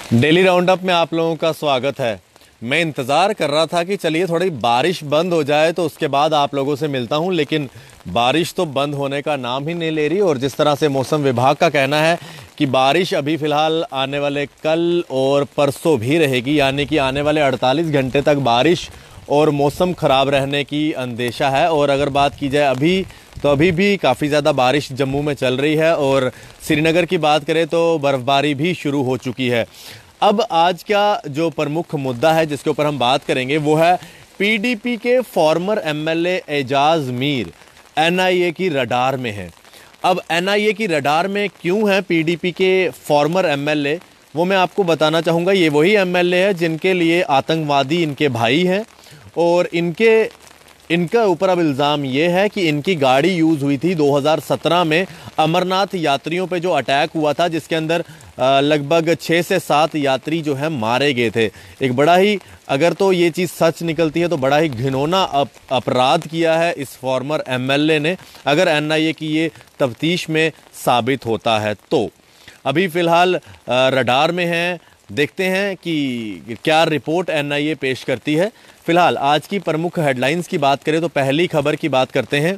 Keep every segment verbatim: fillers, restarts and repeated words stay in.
Daily roundup में आप लोगों का स्वागत है। मैं इंतज़ार कर रहा था कि चलिए थोड़ी बारिश बंद हो जाए तो उसके बाद आप लोगों से मिलता हूं, लेकिन बारिश तो बंद होने का नाम ही नहीं ले रही। और जिस तरह से मौसम विभाग का कहना है कि बारिश अभी फ़िलहाल आने वाले कल और परसों भी रहेगी, यानी कि आने वाले अड़तालीस घंटे तक बारिश और मौसम ख़राब रहने की अंदेशा है। और अगर बात की जाए अभी तो अभी भी काफ़ी ज़्यादा बारिश जम्मू में चल रही है और श्रीनगर की बात करें तो बर्फ़बारी भी शुरू हो चुकी है। अब आज का जो प्रमुख मुद्दा है जिसके ऊपर हम बात करेंगे वो है पीडीपी के former MLA Ejaz Mir NIA की रडार में है। अब एनआईए की रडार में क्यों है पीडीपी के फॉर्मर एमएलए, वो मैं आपको बताना चाहूँगा। ये वही एमएलए है जिनके लिए आतंकवादी इनके भाई हैं और इनके इनका ऊपर अब इल्ज़ाम ये है कि इनकी गाड़ी यूज़ हुई थी दो हज़ार सत्रह में अमरनाथ यात्रियों पे जो अटैक हुआ था, जिसके अंदर लगभग छः से सात यात्री जो है मारे गए थे। एक बड़ा ही, अगर तो ये चीज़ सच निकलती है तो बड़ा ही घिनौना अप, अपराध किया है इस फॉर्मर एमएलए ने, अगर एनआईए की ये तफ्तीश में साबित होता है तो। अभी फ़िलहाल रडार में है, देखते हैं कि क्या रिपोर्ट एनआईए पेश करती है। फिलहाल आज की प्रमुख हेडलाइंस की बात करें तो पहली खबर की बात करते हैं।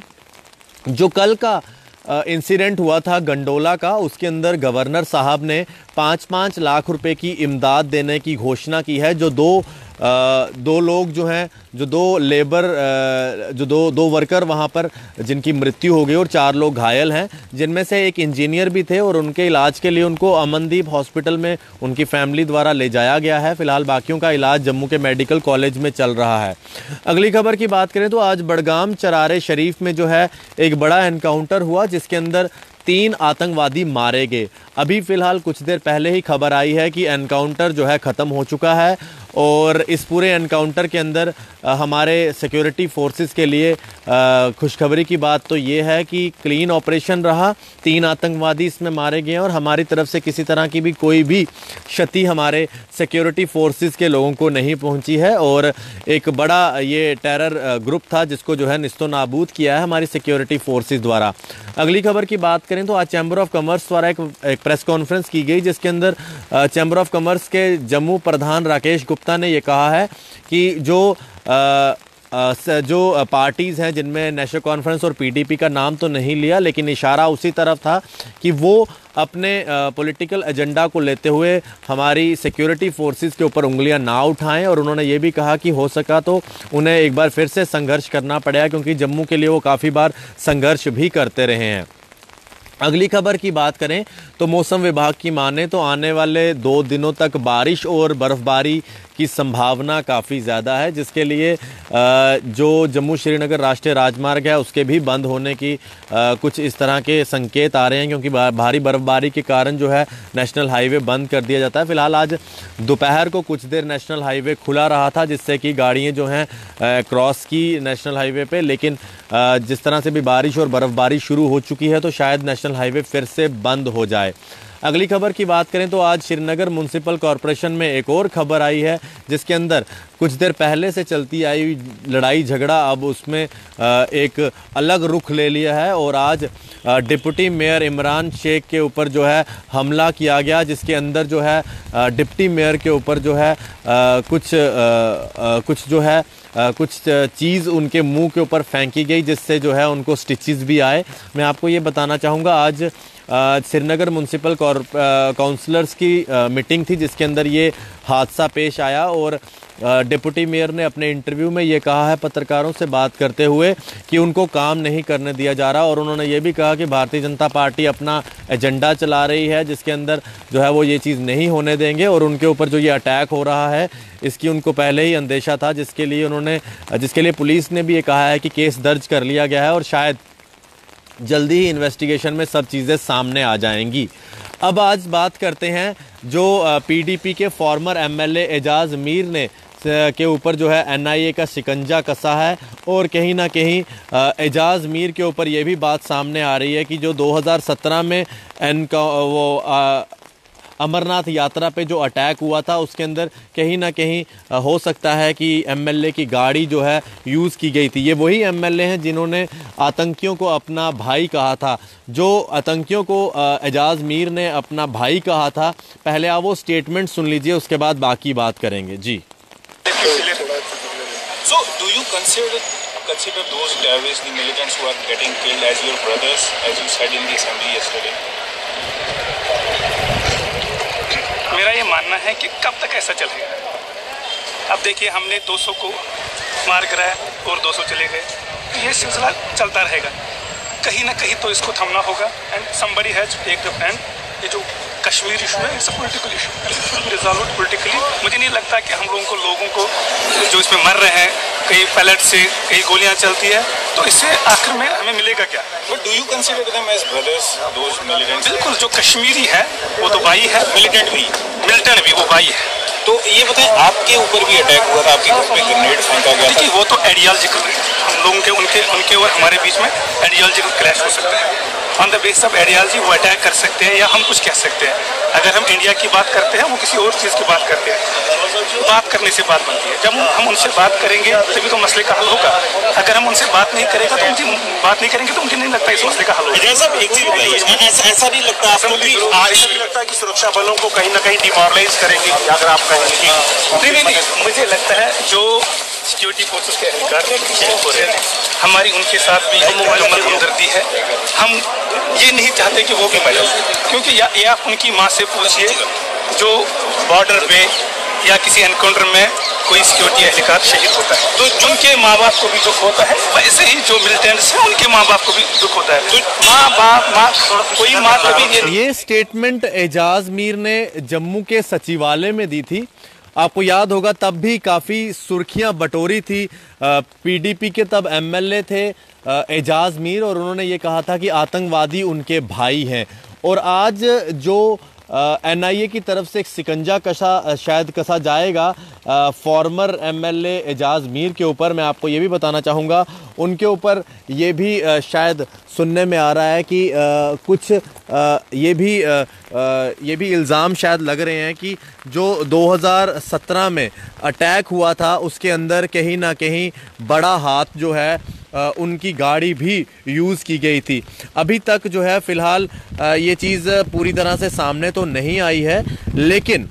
जो कल का इंसिडेंट हुआ था गंडोला का, उसके अंदर गवर्नर साहब ने पाँच पाँच लाख रुपए की इमदाद देने की घोषणा की है। जो दो आ, दो लोग जो हैं, जो दो लेबर आ, जो दो दो वर्कर वहाँ पर जिनकी मृत्यु हो गई और चार लोग घायल हैं, जिनमें से एक इंजीनियर भी थे और उनके इलाज के लिए उनको अमनदीप हॉस्पिटल में उनकी फैमिली द्वारा ले जाया गया है। फिलहाल बाकियों का इलाज जम्मू के मेडिकल कॉलेज में चल रहा है। अगली खबर की बात करें तो आज बड़गाम चरारे शरीफ में जो है एक बड़ा एनकाउंटर हुआ जिसके अंदर तीन आतंकवादी मारे गए। अभी फ़िलहाल कुछ देर पहले ही खबर आई है कि एनकाउंटर जो है ख़त्म हो चुका है और इस पूरे एनकाउंटर के अंदर हमारे सिक्योरिटी फोर्सेस के लिए खुशखबरी की बात तो ये है कि क्लीन ऑपरेशन रहा। तीन आतंकवादी इसमें मारे गए और हमारी तरफ से किसी तरह की भी कोई भी क्षति हमारे सिक्योरिटी फोर्सेस के लोगों को नहीं पहुंची है और एक बड़ा ये टेरर ग्रुप था जिसको जो है निस्तो नाबूद किया है हमारी सिक्योरिटी फोर्सेस द्वारा। अगली खबर की बात करें तो आज चैम्बर ऑफ कॉमर्स द्वारा एक, एक प्रेस कॉन्फ्रेंस की गई जिसके अंदर चैम्बर ऑफ कॉमर्स के जम्मू प्रधान राकेश गुप्ता ने ये कहा है कि जो आ, आ, जो पार्टीज़ हैं जिनमें नेशनल कॉन्फ्रेंस और पीडीपी का नाम तो नहीं लिया, लेकिन इशारा उसी तरफ था कि वो अपने पॉलिटिकल एजेंडा को लेते हुए हमारी सिक्योरिटी फोर्सेस के ऊपर उंगलियां ना उठाएं। और उन्होंने ये भी कहा कि हो सका तो उन्हें एक बार फिर से संघर्ष करना पड़ेगा, क्योंकि जम्मू के लिए वो काफ़ी बार संघर्ष भी करते रहे हैं। अगली खबर की बात करें तो मौसम विभाग की माने तो आने वाले दो दिनों तक बारिश और बर्फ़बारी की संभावना काफ़ी ज़्यादा है, जिसके लिए जो जम्मू श्रीनगर राष्ट्रीय राजमार्ग है उसके भी बंद होने की कुछ इस तरह के संकेत आ रहे हैं, क्योंकि भारी बर्फ़बारी के कारण जो है नेशनल हाईवे बंद कर दिया जाता है। फ़िलहाल आज दोपहर को कुछ देर नेशनल हाईवे खुला रहा था जिससे कि गाड़ियाँ जो हैं क्रॉस की नेशनल हाईवे पे, लेकिन जिस तरह से भी बारिश और बर्फ़बारी शुरू हो चुकी है तो शायद नेशनल हाईवे फिर से बंद हो जाए। अगली खबर की बात करें तो आज श्रीनगर म्यूनसिपल कॉरपोरेशन में एक और खबर आई है जिसके अंदर कुछ देर पहले से चलती आई लड़ाई झगड़ा अब उसमें एक अलग रुख ले लिया है और आज डिप्टी मेयर इमरान शेख के ऊपर जो है हमला किया गया, जिसके अंदर जो है डिप्टी मेयर के ऊपर जो है कुछ कुछ जो है कुछ चीज़ उनके मुंह के ऊपर फेंकी गई जिससे जो है उनको स्टिचेस भी आए। मैं आपको ये बताना चाहूँगा आज श्रीनगर म्यूनसिपल काउंसलर्स की मीटिंग थी जिसके अंदर ये हादसा पेश आया और डिप्टी मेयर ने अपने इंटरव्यू में ये कहा है पत्रकारों से बात करते हुए कि उनको काम नहीं करने दिया जा रहा। और उन्होंने ये भी कहा कि भारतीय जनता पार्टी अपना एजेंडा चला रही है जिसके अंदर जो है वो ये चीज़ नहीं होने देंगे और उनके ऊपर जो ये अटैक हो रहा है इसकी उनको पहले ही अंदेशा था, जिसके लिए उन्होंने जिसके लिए पुलिस ने भी ये कहा है कि केस दर्ज कर लिया गया है और शायद जल्दी ही इन्वेस्टिगेशन में सब चीज़ें सामने आ जाएंगी। अब आज बात करते हैं जो पीडीपी के फॉर्मर एमएलए एजाज मीर ने के ऊपर जो है एनआईए का शिकंजा कसा है और कहीं ना कहीं एजाज मीर के ऊपर ये भी बात सामने आ रही है कि जो दो हज़ार सत्रह में एनका वो आ, अमरनाथ यात्रा पे जो अटैक हुआ था उसके अंदर कहीं ना कहीं हो सकता है कि एमएलए की गाड़ी जो है यूज़ की गई थी। ये वही एमएलए हैं जिन्होंने आतंकियों को अपना भाई कहा था, जो आतंकियों को एजाज मीर ने अपना भाई कहा था। पहले आप वो स्टेटमेंट सुन लीजिए, उसके बाद बाकी बात करेंगे। जी। So, do you consider consider those terrorists, the militants who are getting killed, as your brothers, as you said in the assembly yesterday? मेरा ये मानना है कि कब तक ऐसा चलेगा। अब देखिए, हमने दो सौ को मार कराया और दो सौ चले गए, ये सिलसिला चलता रहेगा। कहीं ना कहीं तो इसको थमना होगा। And somebody has to take the plan. ये जो कश्मीर इशू है, it's a political issue, it will be resolved politically. मुझे नहीं लगता कि हम लोगों को लोगों को जो इसमें मर रहे हैं, कई पैलेट से कई गोलियां चलती है, तो इससे आखिर में हमें मिलेगा क्या? But do you consider them as brothers, those militants? बिल्कुल, जो कश्मीरी है वो तो भाई है, मिलिटेंट भी मिलिटेंट भी वो भाई है। तो ये बताएं, आपके ऊपर भी अटैक हुआ था, आपके घर पे ग्रेनेड फेंका गया था। देखिए, वो तो आइडियोलॉजिकल, हम लोगों के उनके उनके और हमारे बीच में आइडियोलॉजिकल क्लैश हो सकता है। On the base of ideology वो अटैक कर सकते हैं या हम कुछ कह सकते हैं। अगर हम इंडिया की बात करते हैं, वो किसी और चीज़ की बात करते हैं। बात करने से बात बनती है। जब हम उनसे बात करेंगे तभी तो मसले का हल होगा। अगर हम उनसे बात नहीं करेगा तो उनकी बात नहीं करेंगे तो मुझे नहीं लगता इस मसले का हल होगा। साहब, एक चीज बताइए, ऐसा नहीं लगता आपको कि ऐसा नहीं लगता कि सुरक्षा बलों को कहीं ना कहीं डिमोरलाइज करेंगे? अगर आप कहेंगे नहीं नहीं नहीं, मुझे लगता है जो सिक्योरिटी फोर्सेस के अधिकार हो रहे हैं, हमारी उनके साथ भी मुकम्मल हमदर्दी है। हम ये नहीं चाहते कि वो भी मरे, क्योंकि या, या उनकी माँ से पूछिए जो बॉर्डर पे या किसी एनकाउंटर में कोई सिक्योरिटी एहलकार शहीद होता है, तो उनके माँ बाप को भी दुख होता है। वैसे ही जो मिलिटेंट्स हैं उनके माँ बाप को भी दुख होता है। तो माँ बाप माँ कोई माँ कभी ये स्टेटमेंट एजाज मीर ने जम्मू के सचिवालय में दी थी। आपको याद होगा तब भी काफ़ी सुर्खियां बटोरी थी। पीडीपी के तब एमएलए थे एजाज मीर, और उन्होंने ये कहा था कि आतंकवादी उनके भाई हैं। और आज जो एनआईए की तरफ से एक सिकंजा कसा शायद कसा जाएगा फॉर्मर एमएलए एजाज मीर के ऊपर, मैं आपको ये भी बताना चाहूँगा उनके ऊपर ये भी आ, शायद सुनने में आ रहा है कि आ, कुछ आ, ये भी आ, आ, ये भी इल्ज़ाम शायद लग रहे हैं कि जो दो हज़ार सत्रह में अटैक हुआ था उसके अंदर कहीं ना कहीं बड़ा हाथ जो है आ, उनकी गाड़ी भी यूज़ की गई थी। अभी तक जो है फ़िलहाल ये चीज़ पूरी तरह से सामने तो नहीं आई है, लेकिन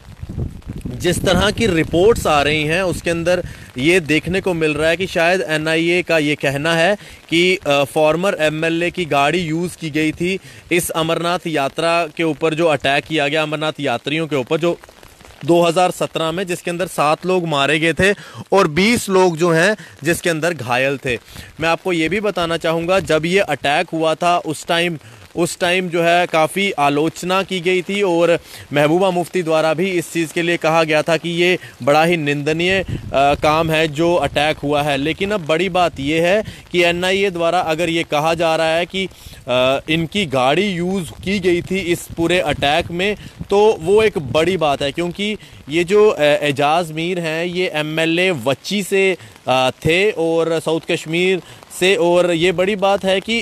जिस तरह की रिपोर्ट्स आ रही हैं उसके अंदर ये देखने को मिल रहा है कि शायद एनआईए का ये कहना है कि फॉर्मर एमएलए की गाड़ी यूज़ की गई थी इस अमरनाथ यात्रा के ऊपर जो अटैक किया गया अमरनाथ यात्रियों के ऊपर, जो दो हज़ार सत्रह में, जिसके अंदर सात लोग मारे गए थे और बीस लोग जो हैं जिसके अंदर घायल थे। मैं आपको ये भी बताना चाहूँगा जब ये अटैक हुआ था उस टाइम उस टाइम जो है काफ़ी आलोचना की गई थी और महबूबा मुफ्ती द्वारा भी इस चीज़ के लिए कहा गया था कि ये बड़ा ही निंदनीय काम है जो अटैक हुआ है। लेकिन अब बड़ी बात ये है कि एनआईए द्वारा अगर ये कहा जा रहा है कि आ, इनकी गाड़ी यूज़ की गई थी इस पूरे अटैक में, तो वो एक बड़ी बात है, क्योंकि ये जो एजाज मीर हैं ये एमएलए वच्ची से आ, थे और साउथ कश्मीर से, और ये बड़ी बात है कि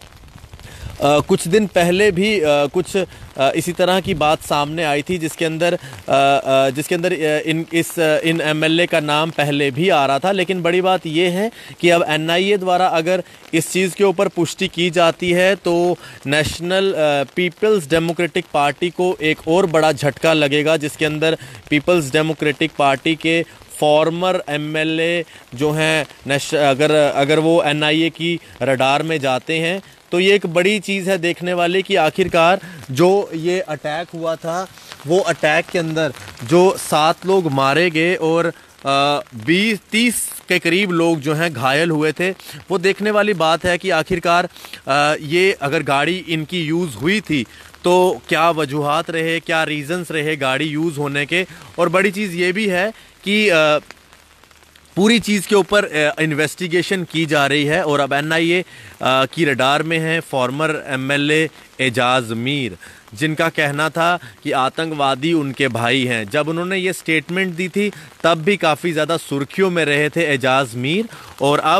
Uh, कुछ दिन पहले भी uh, कुछ uh, इसी तरह की बात सामने आई थी जिसके अंदर uh, uh, जिसके अंदर uh, इन इस uh, इन एमएलए का नाम पहले भी आ रहा था। लेकिन बड़ी बात यह है कि अब एनआईए द्वारा अगर इस चीज़ के ऊपर पुष्टि की जाती है तो नेशनल पीपल्स डेमोक्रेटिक पार्टी को एक और बड़ा झटका लगेगा, जिसके अंदर पीपल्स डेमोक्रेटिक पार्टी के फॉर्मर एमएलए जो हैं अगर अगर वो एनआईए की रडार में जाते हैं तो ये एक बड़ी चीज़ है देखने वाली कि आखिरकार जो ये अटैक हुआ था वो अटैक के अंदर जो सात लोग मारे गए और बीस तीस के करीब लोग जो हैं घायल हुए थे, वो देखने वाली बात है कि आखिरकार आ, ये अगर गाड़ी इनकी यूज़ हुई थी तो क्या वजूहात रहे, क्या रीज़न्स रहे गाड़ी यूज़ होने के। और बड़ी चीज़ ये भी है कि आ, पूरी चीज़ के ऊपर इन्वेस्टिगेशन की जा रही है और अब एनआईए की रडार में है फॉर्मर एमएलए एजाज मीर, जिनका कहना था कि आतंकवादी उनके भाई हैं। जब उन्होंने ये स्टेटमेंट दी थी तब भी काफ़ी ज़्यादा सुर्खियों में रहे थे एजाज मीर, और अब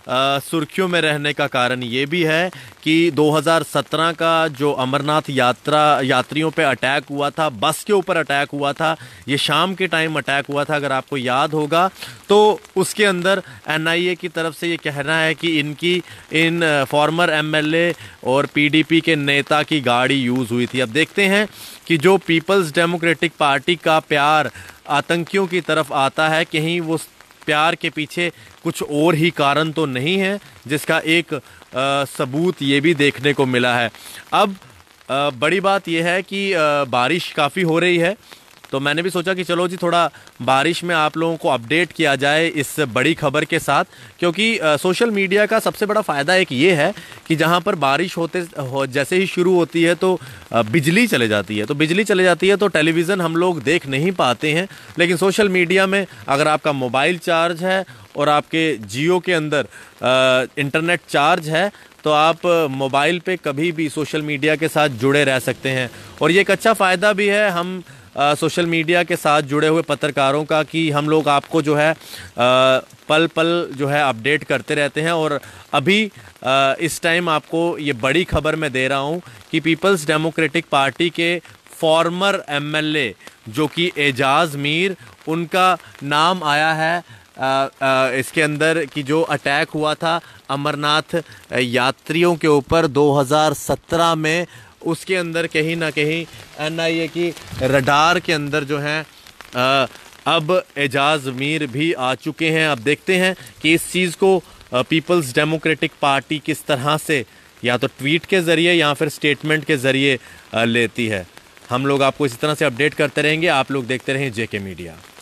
सुर्खियों में रहने का कारण ये भी है कि दो हज़ार सत्रह का जो अमरनाथ यात्रा यात्रियों पे अटैक हुआ था, बस के ऊपर अटैक हुआ था, ये शाम के टाइम अटैक हुआ था अगर आपको याद होगा, तो उसके अंदर एन आई ए की तरफ से ये कहना है कि इनकी इन फॉर्मर एम एल ए और पी डी पी के नेता की गाड़ी यूज़ हुई थी। अब देखते हैं कि जो पीपल्स डेमोक्रेटिक पार्टी का प्यार आतंकियों की तरफ आता है, कहीं वो प्यार के पीछे कुछ और ही कारण तो नहीं है, जिसका एक आ, सबूत ये भी देखने को मिला है। अब आ, बड़ी बात यह है कि आ, बारिश काफ़ी हो रही है, तो मैंने भी सोचा कि चलो जी थोड़ा बारिश में आप लोगों को अपडेट किया जाए इस बड़ी खबर के साथ, क्योंकि आ, सोशल मीडिया का सबसे बड़ा फ़ायदा एक ये है कि जहाँ पर बारिश होते हो जैसे ही शुरू होती है तो आ, बिजली चले जाती है, तो बिजली चले जाती है तो टेलीविज़न हम लोग देख नहीं पाते हैं, लेकिन सोशल मीडिया में अगर आपका मोबाइल चार्ज है और आपके जियो के अंदर आ, इंटरनेट चार्ज है तो आप मोबाइल पे कभी भी सोशल मीडिया के साथ जुड़े रह सकते हैं। और ये एक अच्छा फ़ायदा भी है हम आ, सोशल मीडिया के साथ जुड़े हुए पत्रकारों का कि हम लोग आपको जो है आ, पल पल जो है अपडेट करते रहते हैं। और अभी आ, इस टाइम आपको ये बड़ी खबर मैं दे रहा हूँ कि पीपल्स डेमोक्रेटिक पार्टी के फॉर्मर एम एल ए जो कि एजाज मीर, उनका नाम आया है आ, आ, इसके अंदर कि जो अटैक हुआ था अमरनाथ यात्रियों के ऊपर दो हज़ार सत्रह में, उसके अंदर कहीं ना कहीं एन आई ए की रडार के अंदर जो है आ, अब एजाज मीर भी आ चुके हैं। अब देखते हैं कि इस चीज़ को पीपल्स डेमोक्रेटिक पार्टी किस तरह से या तो ट्वीट के ज़रिए या फिर स्टेटमेंट के ज़रिए लेती है। हम लोग आपको इसी तरह से अपडेट करते रहेंगे। आप लोग देखते रहें जे के मीडिया।